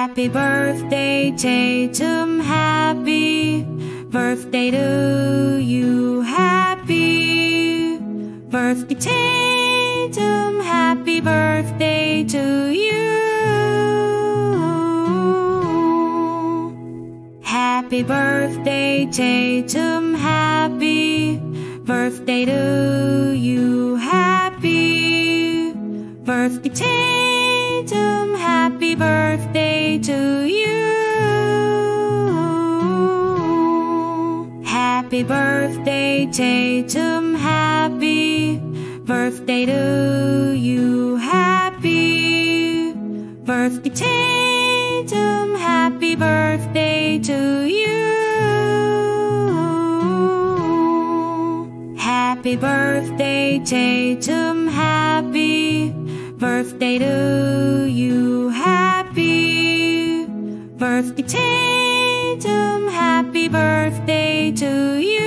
Happy birthday, Tatum, happy birthday to you. Happy birthday, Tatum, happy birthday to you. Happy birthday, Tatum, happy birthday to you. Happy birthday, Tatum, happy birthday to you. Happy birthday, Tatum, happy birthday to you. Happy birthday, Tatum, happy birthday to you. Happy birthday, Tatum, happy birthday to you. Happy birthday, Tatum, happy birthday to you.